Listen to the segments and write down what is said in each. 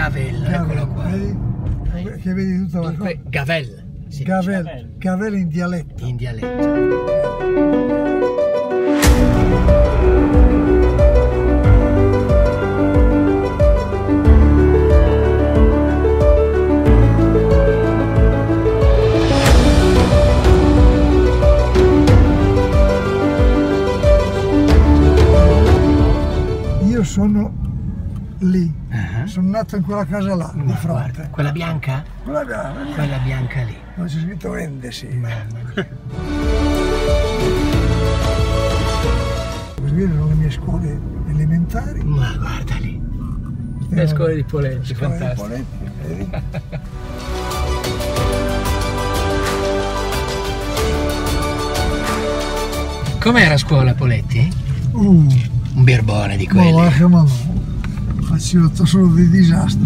Gavel, eccolo qua. Vedi? Che vedi tutta la cosa? Gavel. Gavel in dialetto. In dialetto. Io sono lì, sono nato in quella casa là, di fronte. Guarda, quella bianca? Quella bianca. Quella bianca lì. Non c'è scritto Endesi. Queste sono le mie scuole elementari. Ma guarda lì. Le scuole di Poletti, fantastico. Vedi? Com'era a scuola, Poletti? Un birbone di quelli. Ma no, faccio solo dei disastri.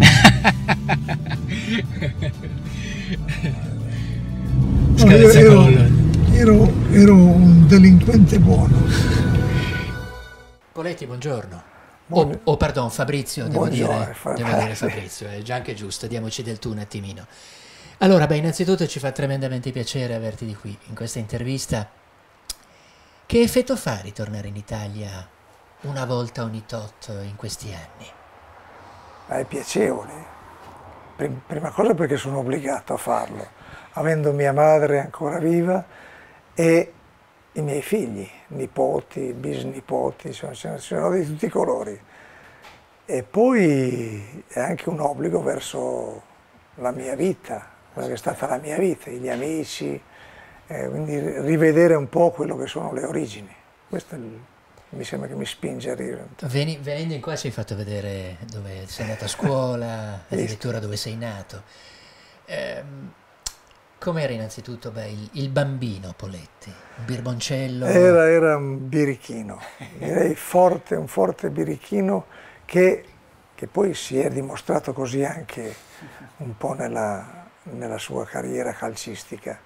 Ero un delinquente buono. Poletti, buongiorno. Oh, pardon, Fabrizio, devo dire Fabrizio, è già anche giusto, diamoci del tu un attimino. Allora, beh, innanzitutto ci fa tremendamente piacere averti di qui, in questa intervista. Che effetto fa ritornare in Italia una volta ogni tot in questi anni? È piacevole. Prima cosa perché sono obbligato a farlo, avendo mia madre ancora viva e i miei figli, nipoti, bisnipoti, ce ne sono di tutti i colori. E poi è anche un obbligo verso la mia vita, quella che è stata la mia vita, gli amici, quindi rivedere un po' quello che sono le origini. Questo mi sembra che mi spinge a Venendo in qua ci hai fatto vedere dove sei andato a scuola, addirittura dove sei nato. Com'era innanzitutto il bambino Poletti? Un birboncello? Era un birichino, direi un forte birichino che poi si è dimostrato così anche un po' nella sua carriera calcistica,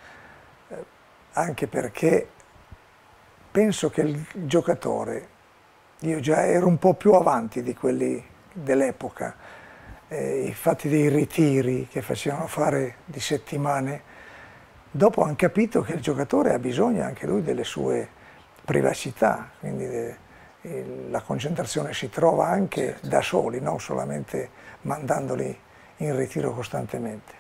anche perché penso che il giocatore, io già ero un po' più avanti di quelli dell'epoca, infatti dei ritiri che facevano fare di settimane, dopo hanno capito che il giocatore ha bisogno anche lui delle sue privacità, quindi la concentrazione si trova anche da soli, non solamente mandandoli in ritiro costantemente.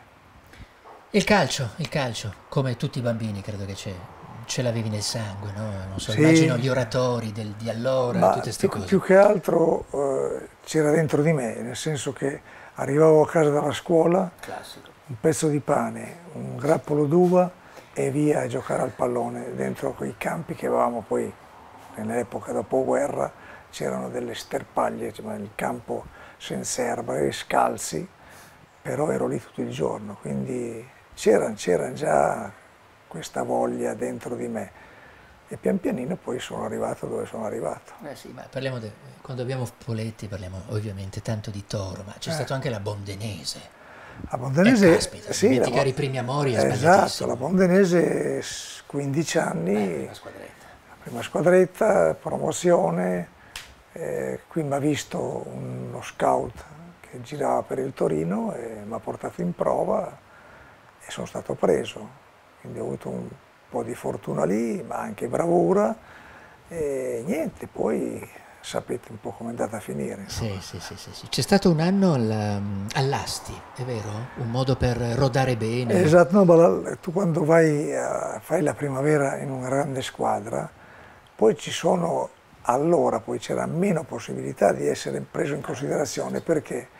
Il calcio, come tutti i bambini credo che ce l'avevi nel sangue, no? Non so, sì. Immagino gli oratori di allora, tutte queste cose. Più che altro c'era dentro di me, nel senso che arrivavo a casa dalla scuola, Classico. un pezzo di pane, un grappolo d'uva e via a giocare al pallone dentro quei campi che avevamo poi nell'epoca dopoguerra, c'erano delle sterpaglie, il campo senza erba e scalzi, però ero lì tutto il giorno, quindi c'era già questa voglia dentro di me e pian pianino poi sono arrivato dove sono arrivato. Sì, ma quando abbiamo Poletti parliamo ovviamente tanto di Toro, ma c'è stato anche la Bondenese. La Bondenese, caspita, sì, dimenticare i primi amori è esatto, la Bondenese 15 anni, la prima squadretta, promozione, qui mi ha visto uno scout che girava per il Torino e mi ha portato in prova e sono stato preso, quindi ho avuto un po' di fortuna lì, ma anche bravura e niente, poi sapete un po' come è andata a finire. Sì. C'è stato un anno all'Asti, è vero? Un modo per rodare bene. Esatto, no, ma tu quando fai la primavera in una grande squadra, poi allora poi c'era meno possibilità di essere preso in considerazione perché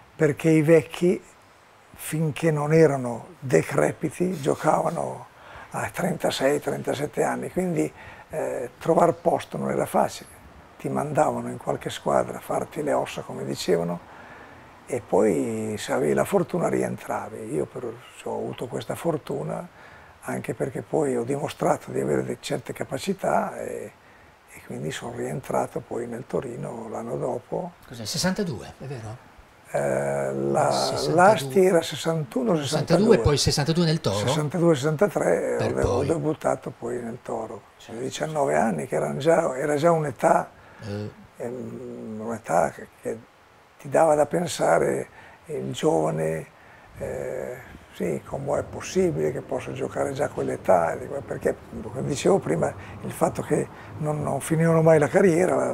i vecchi, finché non erano decrepiti, giocavano a 36-37 anni, quindi trovare posto non era facile. Ti mandavano in qualche squadra a farti le ossa, come dicevano, e poi se avevi la fortuna rientravi. Io ho avuto questa fortuna anche perché poi ho dimostrato di avere certe capacità e quindi sono rientrato poi nel Torino l'anno dopo. Cos'è? 62, è vero? L'Asti era 61-62 e poi 62 nel Toro? 62-63 ho debuttato poi nel Toro, certo. 19 anni che era già un'età che ti dava da pensare il giovane, sì, come è possibile che possa giocare già a quell'età, perché, come dicevo prima, il fatto che non finivano mai la carriera,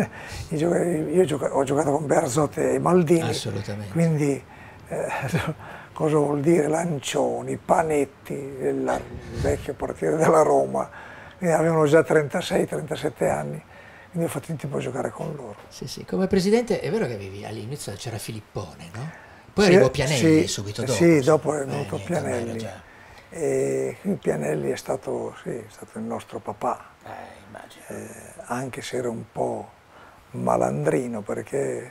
ho giocato con Bearzot e Maldini, quindi cosa vuol dire Lancioni, Panetti, il vecchio portiere della Roma, quindi avevano già 36-37 anni. Quindi ho fatto in tempo a giocare con loro. Sì, sì, come presidente è vero che avevi all'inizio c'era Filippone, no? Poi arrivò Pianelli subito dopo. Sì, dopo è venuto Pianelli. E quindi Pianelli è stato il nostro papà, anche se era un po' malandrino perché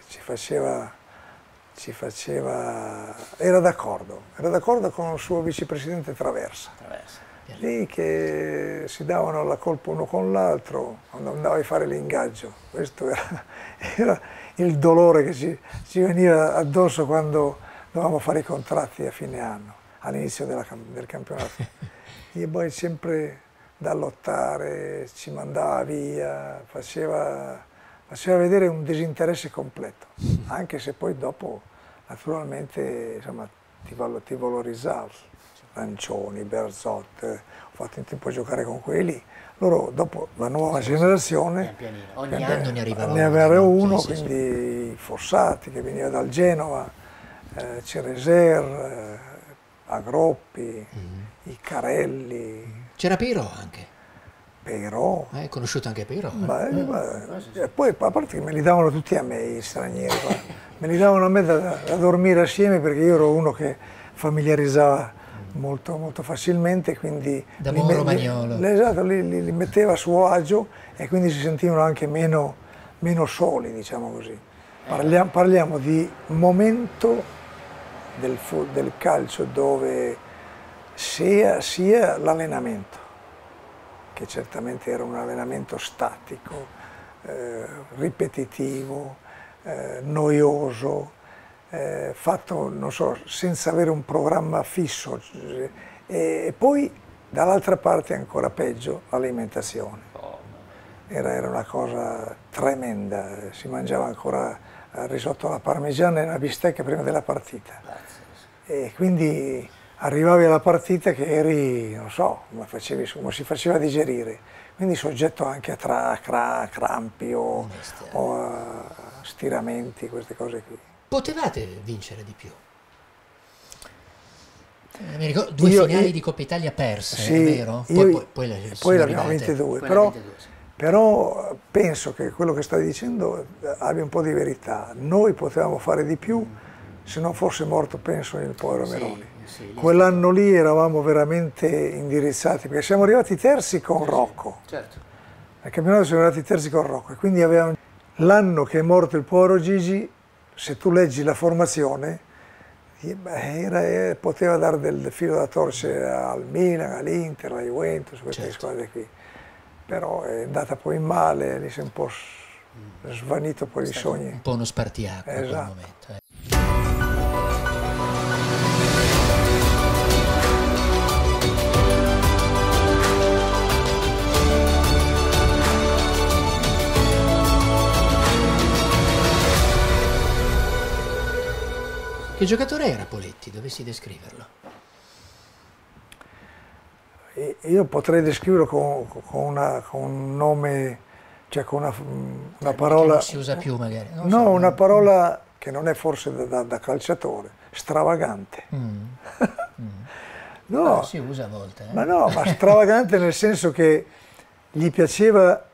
era d'accordo con il suo vicepresidente Traversa. Lì che si davano la colpa uno con l'altro quando andavi a fare l'ingaggio. Questo era il dolore che ci veniva addosso quando dovevamo fare i contratti a fine anno, all'inizio del campionato. E poi sempre da lottare, ci mandava via, faceva vedere un disinteresse completo, anche se poi dopo naturalmente insomma, ti valorizzavi. Lancioni, Bearzot, ho fatto in tempo a giocare con quelli. Loro dopo la nuova generazione ogni anno ne arrivava ne aveva uno, quindi Fossati che veniva dal Genova, Cereser, Agroppi, i Carelli. C'era Pirò anche. Pirò. Hai conosciuto anche Pirò? Poi a parte che me li davano tutti a me, gli stranieri, me li davano a me da dormire assieme perché io ero uno che familiarizzava molto, molto facilmente, quindi esatto, li metteva a suo agio e quindi si sentivano anche meno soli, diciamo così. Parliamo di momento del calcio dove sia l'allenamento, che certamente era un allenamento statico, ripetitivo, noioso, fatto, non so, senza avere un programma fisso, e poi dall'altra parte ancora peggio, l'alimentazione. Era una cosa tremenda, si mangiava ancora risotto alla parmigiana e una bistecca prima della partita. E quindi arrivavi alla partita che eri, non so, come si faceva a digerire, quindi soggetto anche a crampi o a stiramenti, queste cose qui. Potevate vincere di più? Mi ricordo due finali di Coppa Italia perse, sì, è vero? Poi l'abbiamo vinte due, però penso che quello che stai dicendo abbia un po' di verità. Noi potevamo fare di più se non fosse morto, penso, il povero Meroni. Quell'anno lì eravamo veramente indirizzati, perché siamo arrivati terzi con Rocco. Certo. Nel campionato siamo arrivati terzi con Rocco, e quindi avevamo l'anno che è morto il povero Gigi. Se tu leggi la formazione, poteva dare del filo da torcere al Milan, all'Inter, alla Juventus, queste squadre qui. Però è andata poi male, lì si è un po' svanito poi i sogni. Un po' uno spartiacque in quel momento. Che giocatore era Poletti? Dovessi descriverlo? Io potrei descriverlo con un nome, cioè con una parola... Che non si usa più magari. Una parola che non è forse da calciatore, stravagante. No, si usa a volte. Ma stravagante nel senso che gli piaceva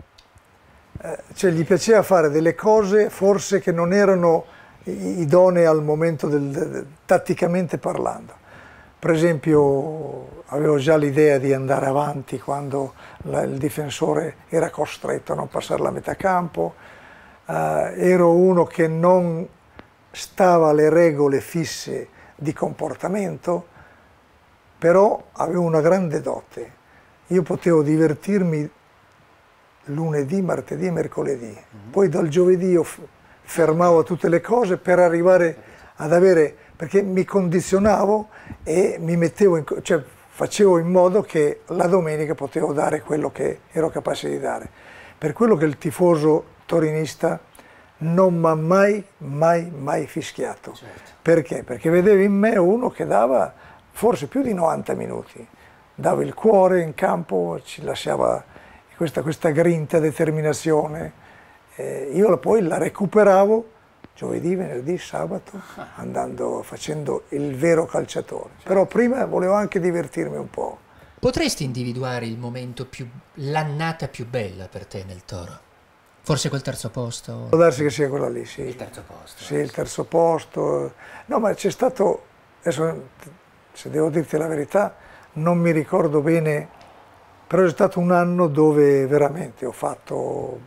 fare delle cose forse che non erano idonee al momento tatticamente parlando. Per esempio avevo già l'idea di andare avanti quando il difensore era costretto a non passare la metà campo, ero uno che non stava alle regole fisse di comportamento, però avevo una grande dote. Io potevo divertirmi lunedì, martedì e mercoledì, poi dal giovedì io fermavo tutte le cose per arrivare ad avere, perché mi condizionavo e mi mettevo facevo in modo che la domenica potevo dare quello che ero capace di dare. Per quello che il tifoso torinista non mi ha mai fischiato. Certo. Perché? Perché vedevo in me uno che dava forse più di 90 minuti, dava il cuore in campo, ci lasciava questa grinta, determinazione. Io poi la recuperavo giovedì, venerdì, sabato, facendo il vero calciatore. Però prima volevo anche divertirmi un po'. Potresti individuare il momento l'annata più bella per te nel Toro? Forse quel terzo posto? Può darsi che sia quella lì, sì. Il terzo posto. Sì, il terzo posto. No, ma c'è stato, adesso se devo dirti la verità, non mi ricordo bene, però è stato un anno dove veramente ho fatto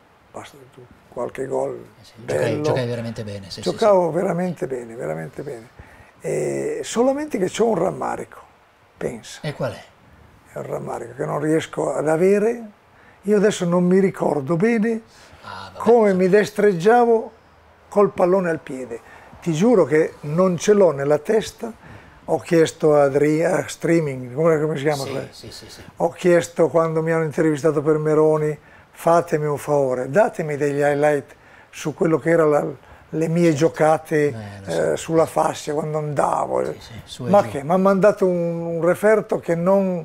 qualche gol bello. Giocai veramente bene. Sì, Giocavo veramente bene, veramente bene. E solamente che c'ho un rammarico, pensa. E qual è? È un rammarico che non riesco ad avere. Io adesso non mi ricordo bene come mi destreggiavo col pallone al piede. Ti giuro che non ce l'ho nella testa. Ho chiesto a Streaming, come si chiama? Sì. Ho chiesto quando mi hanno intervistato per Meroni, fatemi un favore, datemi degli highlight su quello che erano le mie giocate sulla fascia quando andavo. Ma che? Mi ha mandato un referto che non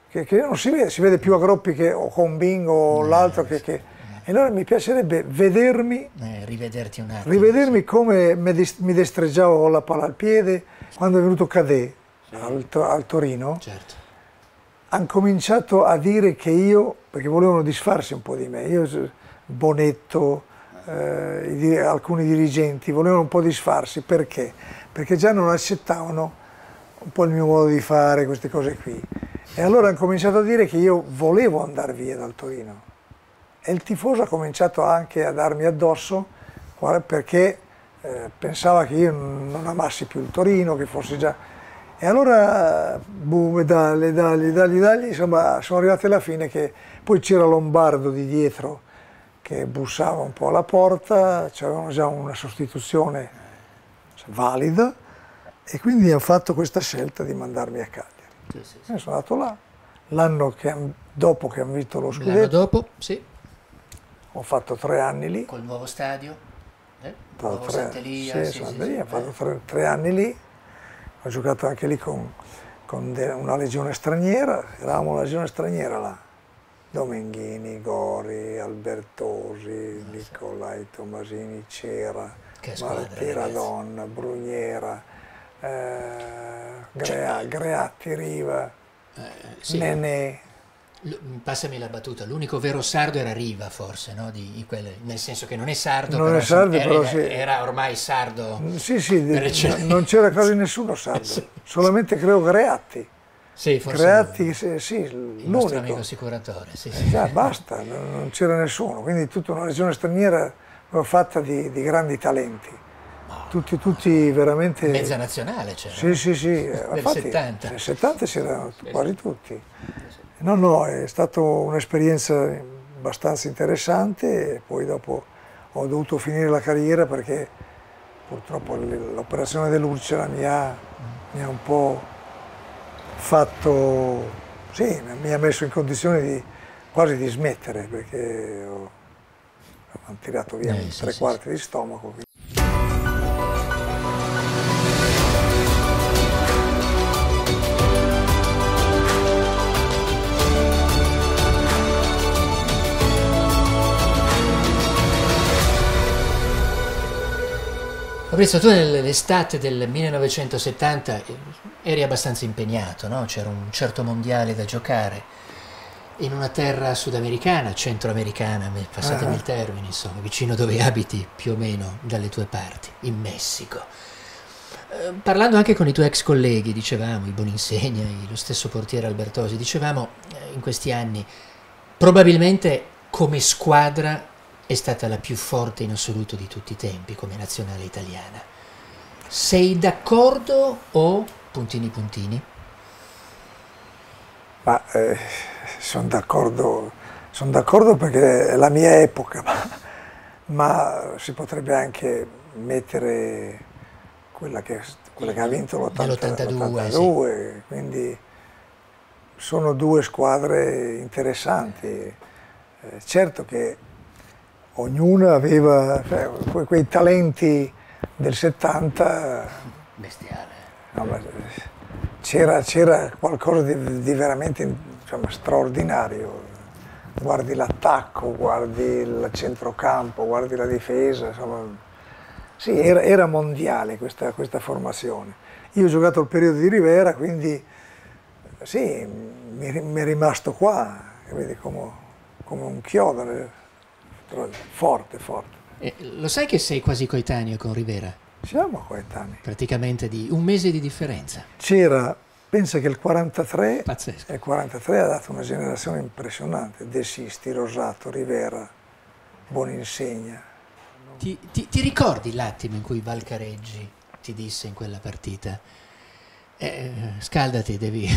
si vede più a Groppi o con Bingo o l'altro che... E allora mi piacerebbe vedermi, rivederti un attimo, rivedermi come mi destreggiavo con la palla al piede quando è venuto Cadè al Torino. Certo. Hanno cominciato a dire che io, perché volevano disfarsi un po' di me, io, Bonetto, alcuni dirigenti volevano un po' disfarsi, perché? Perché già non accettavano un po' il mio modo di fare, queste cose qui. E allora hanno cominciato a dire che io volevo andare via dal Torino. E il tifoso ha cominciato anche a darmi addosso perché pensava che io non amassi più il Torino, che fosse già... E allora, medaglie, insomma, sono arrivati alla fine che poi c'era Lombardo di dietro che bussava un po' alla porta, c'avevano già una sostituzione valida e quindi hanno fatto questa scelta di mandarmi a Cagliari. Sì. Sono andato là, l'anno dopo che hanno vinto lo scudetto. L'anno dopo, sì. Ho fatto 3 anni lì. Col nuovo stadio? Nuovo Sant'Elia, sì, ho fatto 3 anni lì. Ho giocato anche lì con una legione straniera, eravamo una legione straniera là. Domenghini, Gori, Albertosi, Nicolai Tomasini, Cera, Tiradonna, Brugnera, Greatti, Riva, Nenè. Passami la battuta, l'unico vero sardo era Riva forse, no? Nel senso che non è sardo, non però, sì. Era ormai sardo. Sì, non c'era quasi nessuno sardo, solamente credo Greatti. Sì, forse Greatti, sì, il nostro amico assicuratore. Sì. Già, basta, non c'era nessuno, quindi tutta una regione straniera fatta di grandi talenti. Tutti veramente... Mezza nazionale c'era. Sì. Nel Infatti, 70. Nel 70 c'erano quasi tutti. No, è stata un'esperienza abbastanza interessante e poi dopo ho dovuto finire la carriera perché purtroppo l'operazione dell'ulcera mi ha un po' fatto, sì, mi ha messo in condizione quasi di smettere perché ho tirato via 3/4 di stomaco. Fabrizio, tu nell'estate del 1970 eri abbastanza impegnato, no? C'era un certo mondiale da giocare in una terra sudamericana, centroamericana, passatemi il termine, insomma, vicino dove abiti più o meno dalle tue parti, in Messico. Parlando anche con i tuoi ex colleghi, dicevamo, i Boninsegna, lo stesso portiere Albertosi, dicevamo in questi anni, probabilmente come squadra è stata la più forte in assoluto di tutti i tempi come nazionale italiana. Sei d'accordo o puntini? Ma sono d'accordo perché è la mia epoca, ma si potrebbe anche mettere quella che ha vinto l'82, sì. Quindi sono 2 squadre interessanti. Certo che ognuno aveva quei talenti del 70. Bestiale. No, c'era qualcosa di veramente, insomma, straordinario. Guardi l'attacco, guardi il centrocampo, guardi la difesa, insomma. Sì, era mondiale questa formazione. Io ho giocato il periodo di Rivera, quindi sì, mi è rimasto qua, vedi, come un chiodo, forte, forte. Lo sai che sei quasi coetaneo con Rivera? Siamo coetanei. Praticamente di un mese di differenza. Pensa che il 43, pazzesco. Il 43 ha dato una generazione impressionante, De Sisti, Rosato, Rivera, Boninsegna. Ti ricordi l'attimo in cui Valcareggi ti disse in quella partita? Scaldati, devi...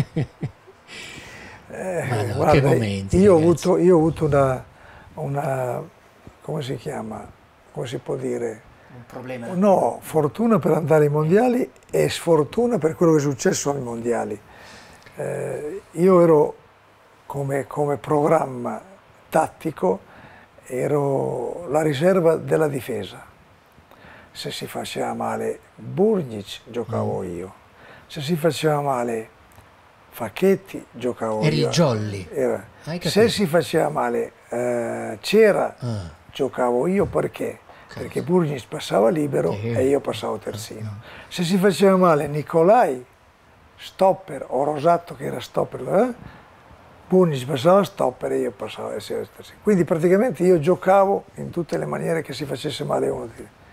Guarda, che momenti, io ho avuto una, come si chiama, come si può dire? Un problema? No, fortuna per andare ai mondiali e sfortuna per quello che è successo ai mondiali. Io ero come programma tattico, ero la riserva della difesa. Se si faceva male Burnic, giocavo io. Se si faceva male Facchetti, giocavo io. Eri Jolly. Se si faceva male Cera, giocavo io perché? Perché Burnic passava libero e io passavo terzino. Se si faceva male Nicolai, stopper, o Rosato che era stopper, Burnic passava stopper e io passavo terzino. Quindi praticamente io giocavo in tutte le maniere che si facesse male uno.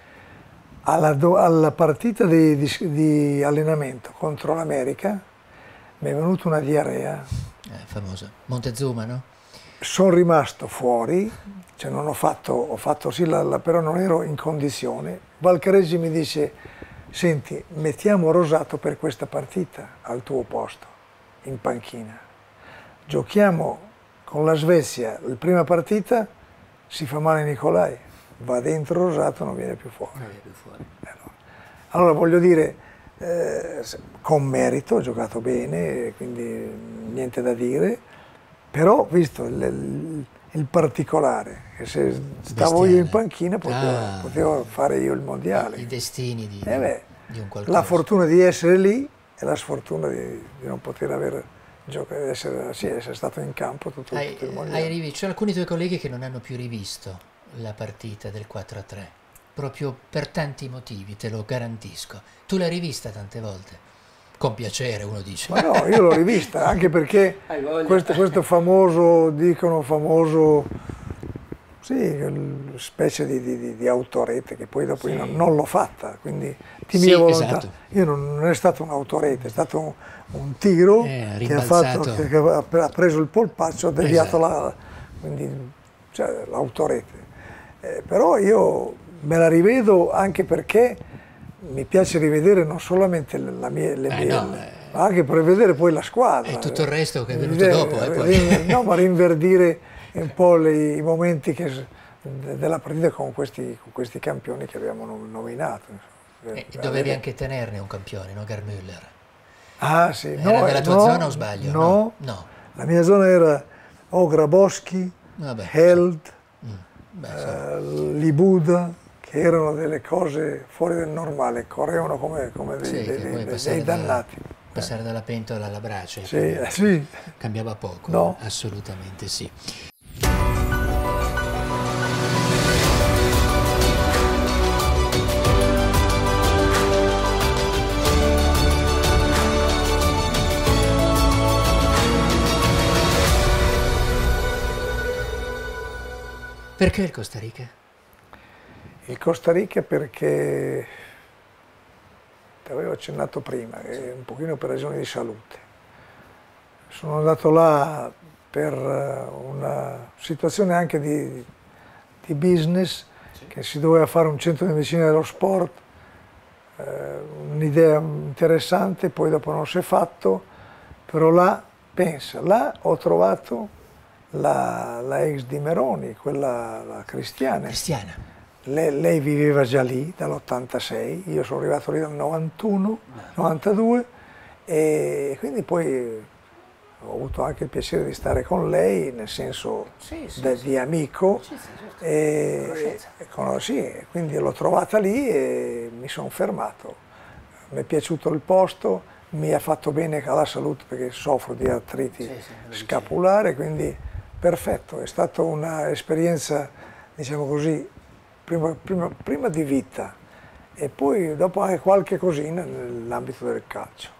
Alla partita di allenamento contro l'America mi è venuta una diarrea. Famosa. Montezuma, no? Sono rimasto fuori, cioè non ho fatto sì, però non ero in condizione. Valcareggi mi dice, senti, mettiamo Rosato per questa partita al tuo posto, in panchina. Giochiamo con la Svezia, la prima partita, si fa male Nicolai, va dentro Rosato, non viene più fuori. Allora voglio dire, con merito, ho giocato bene, quindi niente da dire, però visto il particolare, che se stavo io in panchina potevo fare io il mondiale. I destini di un qualcosa. La fortuna di essere lì e la sfortuna di non poter avere essere stato in campo tutto il mondiale. C'è alcuni tuoi colleghi che non hanno più rivisto la partita del 4-3, proprio per tanti motivi, te lo garantisco. Tu l'hai rivista tante volte? Con piacere, uno dice. Ma no, io l'ho rivista, anche perché questo famoso, sì, specie di autorete, che poi dopo io non l'ho fatta, quindi di mia volontà. Esatto. Io non è stato un autorete, è stato un tiro che ha preso il polpaccio, ha deviato quindi cioè, l'autorete. Però io me la rivedo anche perché mi piace rivedere non solamente le mie, ma anche per vedere poi la squadra. E tutto il resto che è venuto dopo. Poi. No, ma rinverdire un po' i momenti della partita con questi campioni che abbiamo nominato. Dovevi anche tenerne un campione, no? Germüller. Ah sì. Era nella tua zona o sbaglio? No. La mia zona era Grabowski, Held, Libuda, che erano delle cose fuori del normale, correvano come dei dannati. Passare dalla pentola alla brace sì. Cambiava poco, no. Assolutamente sì. Perché il Costa Rica? Il Costa Rica perché, ti avevo accennato prima, un pochino per ragioni di salute. Sono andato là per una situazione anche di business, che si doveva fare un centro di medicina dello sport, un'idea interessante, poi dopo non si è fatto, però là ho trovato la ex di Meroni, quella la Cristiana. Lei viveva già lì dall'86, io sono arrivato lì dal 91, 92 e quindi poi ho avuto anche il piacere di stare con lei, nel senso di amico, quindi l'ho trovata lì e mi sono fermato. Mi è piaciuto il posto, mi ha fatto bene alla salute perché soffro di artriti scapulare, quindi perfetto, è stata un'esperienza, diciamo così, prima di vita e poi dopo anche qualche cosina nell'ambito del calcio.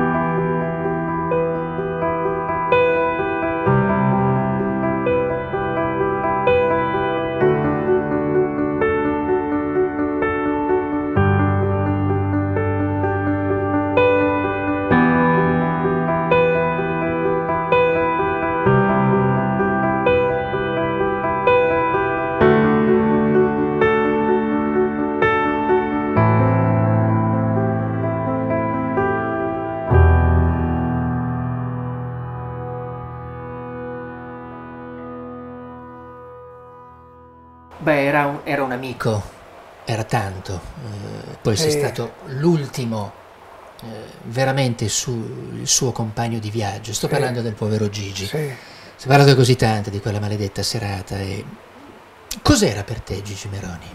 Beh, era un amico, era tanto, poi sei stato l'ultimo, veramente il suo compagno di viaggio. Sto parlando del povero Gigi. Si è parlato così tanto di quella maledetta serata. Cos'era per te Gigi Meroni?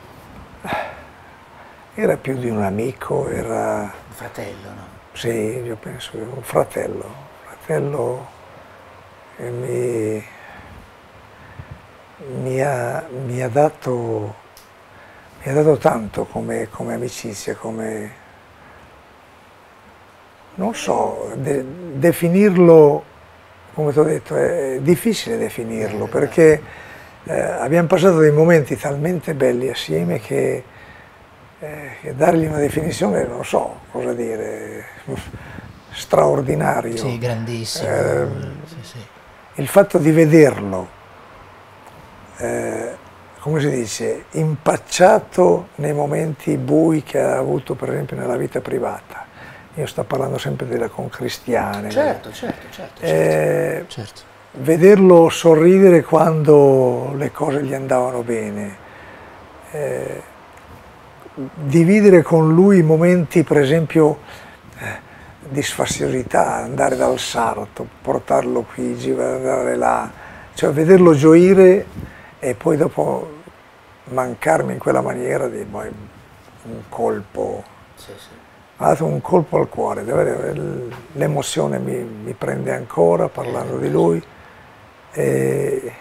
Era più di un amico, era... Un fratello, no? Sì, io penso che un fratello che mi ha dato tanto come amicizia, come, non so, definirlo, come ti ho detto, è difficile definirlo, perché abbiamo passato dei momenti talmente belli assieme che dargli una definizione non so cosa dire, straordinario. Sì, grandissimo. Il fatto di vederlo, come si dice, impacciato nei momenti bui che ha avuto per esempio nella vita privata. Io sto parlando sempre con Cristiane. Certo. Vederlo sorridere quando le cose gli andavano bene, dividere con lui momenti per esempio di sfaziosità, andare dal sarto, portarlo qui, andare là, cioè vederlo gioire e poi dopo mancarmi in quella maniera di un colpo, ha dato un colpo al cuore, l'emozione mi prende ancora parlando di lui e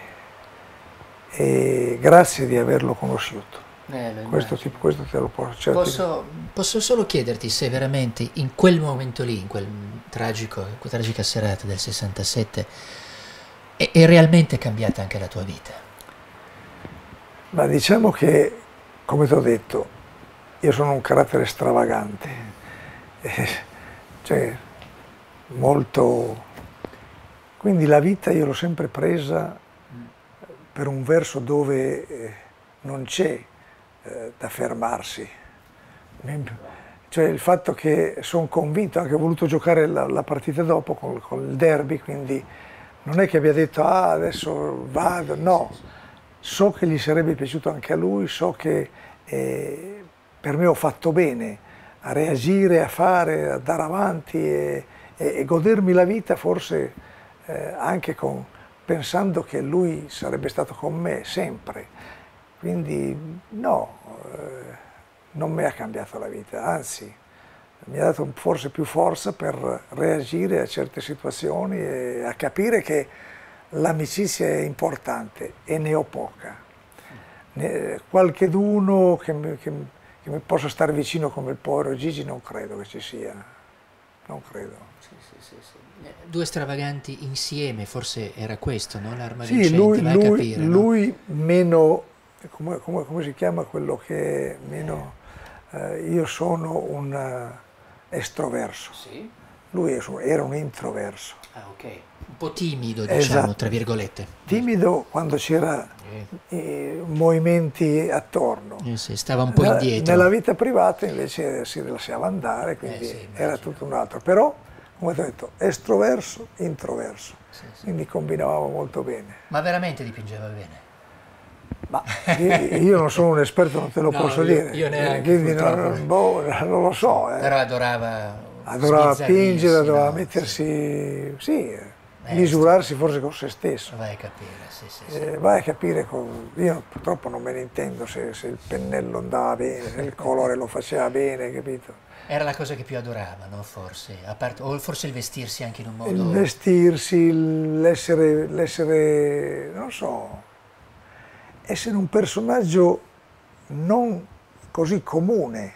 grazie di averlo conosciuto. Questo te lo posso solo chiederti se veramente in quel momento lì, in quella tragica serata del 67, è realmente cambiata anche la tua vita? Ma diciamo che, come ti ho detto, io sono un carattere stravagante, cioè molto... Quindi la vita io l'ho sempre presa per un verso dove non c'è da fermarsi. Cioè il fatto che sono convinto, anche ho voluto giocare la partita dopo con il derby, quindi non è che abbia detto adesso vado, no. So che gli sarebbe piaciuto anche a lui, so che per me ho fatto bene a reagire, a fare, a andare avanti e godermi la vita forse anche pensando che lui sarebbe stato con me sempre. Quindi no, non mi ha cambiato la vita, anzi mi ha dato forse più forza per reagire a certe situazioni e a capire che l'amicizia è importante e ne ho poca. Qualcheduno che mi possa stare vicino come il povero Gigi non credo che ci sia, non credo. Sì. Due stravaganti insieme, forse era questo, no? L'arma vincente, vai a capire, lui no? Meno, come si chiama quello che è meno, io sono un estroverso, lui era un introverso. Ah, ok. Un po' timido, diciamo, tra virgolette. Timido quando c'era movimenti attorno. Stava un po' indietro. Nella vita privata invece si lasciava andare, quindi era tutto un altro. Però, come ti ho detto, estroverso, introverso. Quindi combinavamo molto bene. Ma veramente dipingeva bene? Ma io non sono un esperto, non te lo posso dire. Io neanche. Quindi non lo so. Però adorava adorava piangere, doveva mettersi, sì, misurarsi forse con se stesso. Vai a capire, sì. Vai a capire, io purtroppo non me ne intendo se il pennello andava bene, se il colore lo faceva bene, capito? Era la cosa che più adorava, no? Forse, o forse il vestirsi anche in un modo... Il vestirsi, l'essere, non so, essere un personaggio non così comune,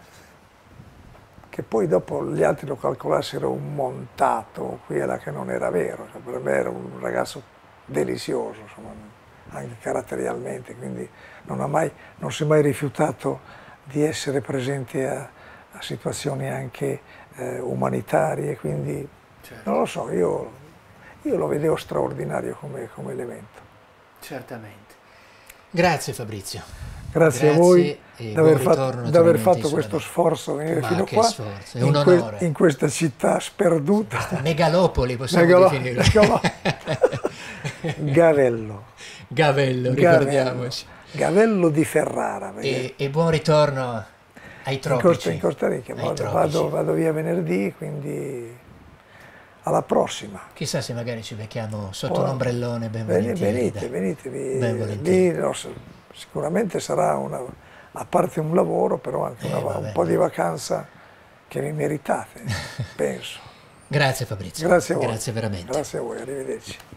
che poi dopo gli altri lo calcolassero un montato, qui e là, che non era vero. Cioè, per me era un ragazzo delizioso, insomma, anche caratterialmente, quindi non si è mai rifiutato di essere presente a situazioni anche umanitarie, quindi non lo so, io lo vedevo straordinario come elemento. Certamente. Grazie Fabrizio. Grazie a voi di aver fatto questo sforzo, venire fino qua, sforzo. È un onore. In questa città sperduta. Questa megalopoli possiamo definirla. Gavello. Gavello, ricordiamoci. Gavello di Ferrara. E buon ritorno ai tropici. In Costa Rica, vado via venerdì, quindi alla prossima. Chissà se magari ci becchiamo sotto un ombrellone, ben volentieri. Venite, ben volentieri. Sicuramente sarà a parte un lavoro, però anche un po' di vacanza che vi meritate, penso. Grazie Fabrizio. Grazie a voi. Grazie veramente. Grazie a voi, arrivederci.